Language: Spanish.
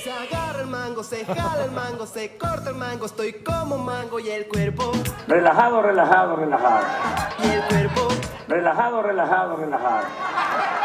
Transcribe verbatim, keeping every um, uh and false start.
Se agarra el mango, se jala el mango, se corta el mango, estoy como mango y el cuerpo. Relajado, relajado, relajado. Y el cuerpo. Relajado, relajado, relajado.